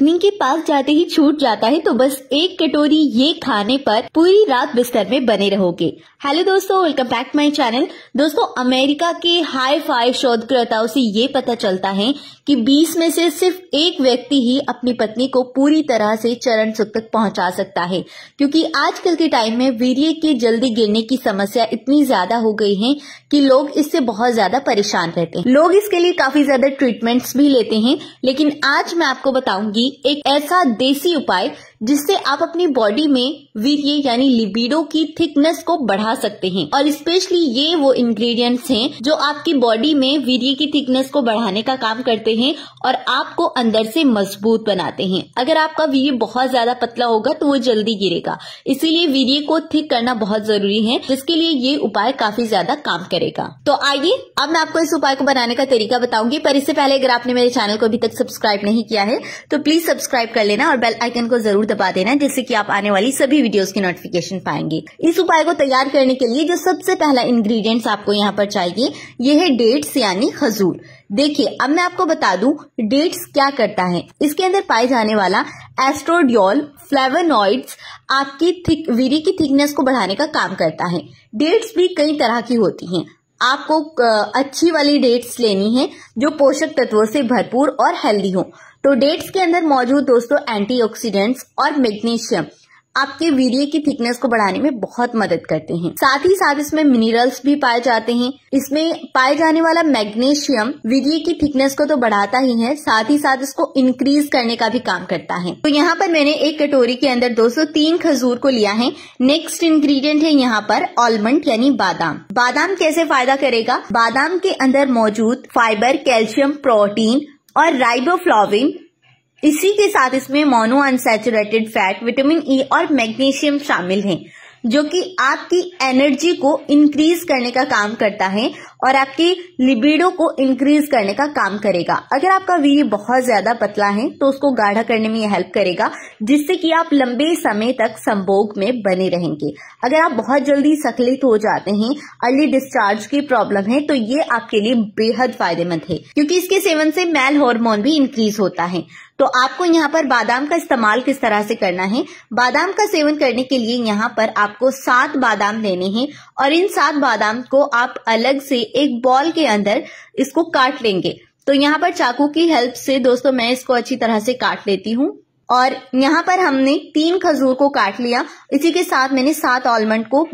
Evening के पास जाते ही छूट जाता है, तो बस एक कटोरी ये खाने पर पूरी रात बिस्तर में बने रहोगे। हेलो दोस्तों, वेलकम बैक माय चैनल। दोस्तों, अमेरिका के हाई फाई शोधकर्ताओं से ये पता चलता है कि 20 में से सिर्फ एक व्यक्ति ही अपनी पत्नी को पूरी तरह से चरण सुख तक पहुंचा सकता है, क्योंकि आजकल के टाइम में वीर्य की जल्दी गिरने की समस्या इतनी ज्यादा हो गई है कि लोग इससे बहुत ज्यादा परेशान रहते हैं। लोग इसके लिए काफी ज्यादा ट्रीटमेंट्स भी लेते हैं, लेकिन आज मैं आपको बताऊंगी एक ऐसा देसी उपाय जिससे आप अपनी बॉडी में वीर्य यानी लिबिडो की थिकनेस को बढ़ा सकते हैं। और स्पेशली ये वो इंग्रेडिएंट्स हैं जो आपकी बॉडी में वीर्य की थिकनेस को बढ़ाने का काम करते हैं और आपको अंदर से मजबूत बनाते हैं। अगर आपका वीर्य बहुत ज्यादा पतला होगा तो वो जल्दी गिरेगा, इसीलिए वीर्य को थिक करना बहुत जरूरी है, जिसके लिए ये उपाय काफी ज्यादा काम करेगा। तो आइए अब मैं आपको इस उपाय को बनाने का तरीका बताऊंगी, पर इससे पहले अगर आपने मेरे चैनल को अभी तक सब्सक्राइब नहीं किया है तो प्लीज सब्सक्राइब कर लेना और बेल आइकन को जरूर दबा देना, जिससे कि आप आने वाली सभी वीडियोस की नोटिफिकेशन पाएंगे। इस उपाय को तैयार करने के लिए जो सबसे पहला इंग्रेडिएंट्स आपको यहाँ पर चाहिए ये है डेट्स यानी खजूर। देखिए, अब मैं आपको बता दूं डेट्स क्या करता है। इसके अंदर पाए जाने वाला एस्ट्रोडियोल फ्लेवोनॉइड्स आपकी वीर्य की थिकनेस को बढ़ाने का काम करता है। डेट्स भी कई तरह की होती हैं। आपको अच्छी वाली डेट्स लेनी है जो पोषक तत्वों से भरपूर और हेल्दी हो। तो डेट्स के अंदर मौजूद दोस्तों एंटीऑक्सीडेंट्स और मैग्नीशियम आपके वीर्य की थिकनेस को बढ़ाने में बहुत मदद करते हैं। साथ ही साथ इसमें मिनरल्स भी पाए जाते हैं। इसमें पाए जाने वाला मैग्नीशियम वीर्य की थिकनेस को तो बढ़ाता ही है, साथ ही साथ इसको इंक्रीज करने का भी काम करता है। तो यहाँ पर मैंने एक कटोरी के अंदर 203 खजूर को लिया है। नेक्स्ट इंग्रेडिएंट है यहाँ पर आलमंड यानी बादाम। बादाम कैसे फायदा करेगा? बादाम के अंदर मौजूद फाइबर, कैल्शियम, प्रोटीन और राइबोफ्लाविन, इसी के साथ इसमें mono unsaturated fat, vitamin E और मैग्नीशियम शामिल हैं, जो कि आपकी एनर्जी को इंक्रीज करने का काम करता है और आपकी लिबिडो को इंक्रीज करने का काम करेगा। अगर आपका वीर्य बहुत ज्यादा पतला है तो उसको गाढ़ा करने में यह हेल्प करेगा, जिससे कि आप लंबे समय तक संभोग में बने रहेंगे। अगर आप बहुत जल्दी संकलित हो जाते हैं, अर्ली डिस्चार्ज की प्रॉब्लम है, तो ये आपके लिए बेहद फायदेमंद है, क्योंकि इसके सेवन से मेल हार्मोन भी इंक्रीज होता है। तो आपको यहाँ पर बादाम का इस्तेमाल किस तरह से करना है? बादाम का सेवन करने के लिए यहाँ पर आपको 7 बादाम लेने हैं और इन 7 बादाम को आप अलग से एक बॉल के अंदर इसको काट लेंगे। तो यहाँ पर चाकू की हेल्प से दोस्तों मैं इसको अच्छी तरह से काट लेती हूँ। और यहाँ पर हमने 3 खजूर को काट लिया, इसी के साथ मैंने 7 आलमंड को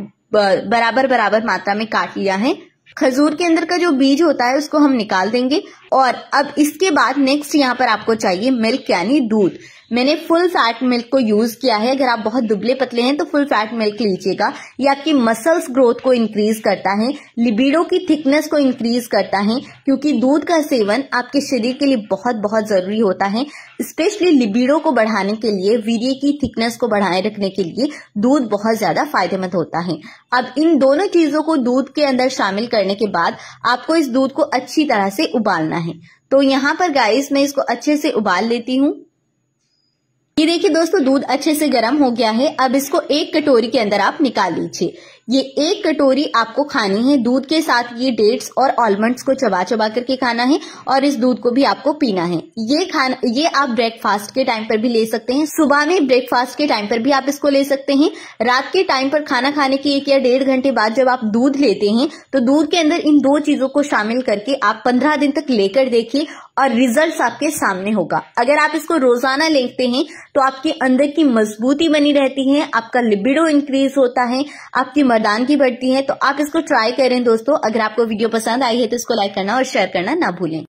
बराबर मात्रा में काट लिया है। खजूर के अंदर का जो बीज होता है उसको हम निकाल देंगे। और अब इसके बाद नेक्स्ट यहाँ पर आपको चाहिए मिल्क यानी दूध। मैंने फुल फैट मिल्क को यूज किया है। अगर आप बहुत दुबले पतले हैं तो फुल फैट मिल्क लीजिएगा। ये आपकी मसल्स ग्रोथ को इंक्रीज करता है, लिबिडो की थिकनेस को इंक्रीज करता है, क्योंकि दूध का सेवन आपके शरीर के लिए बहुत जरूरी होता है। स्पेशली लिबिडो को बढ़ाने के लिए, वीर्य की थिकनेस को बढ़ाए रखने के लिए दूध बहुत ज्यादा फायदेमंद होता है। अब इन दोनों चीजों को दूध के अंदर शामिल करने के बाद आपको इस दूध को अच्छी तरह से उबालना है। तो यहाँ पर गाइस मैं इसको अच्छे से उबाल लेती हूँ। ये देखिए दोस्तों, दूध अच्छे से गर्म हो गया है। अब इसको एक कटोरी के अंदर आप निकाल लीजिए। ये एक कटोरी आपको खानी है। दूध के साथ ये डेट्स और आलमंड्स को चबा करके खाना है और इस दूध को भी आपको पीना है। ये आप ब्रेकफास्ट के टाइम पर भी ले सकते हैं, सुबह में ब्रेकफास्ट के टाइम पर भी आप इसको ले सकते हैं। रात के टाइम पर खाना खाने के 1 या 1.5 घंटे बाद जब आप दूध लेते हैं तो दूध के अंदर इन 2 चीजों को शामिल करके आप 15 दिन तक लेकर देखिए और रिजल्ट्स आपके सामने होगा। अगर आप इसको रोजाना लेते हैं तो आपके अंदर की मजबूती बनी रहती है, आपका लिबिडो इंक्रीज होता है, आपकी मर्दानगी बढ़ती है। तो आप इसको ट्राई करें दोस्तों। अगर आपको वीडियो पसंद आई है तो इसको लाइक करना और शेयर करना ना भूलें।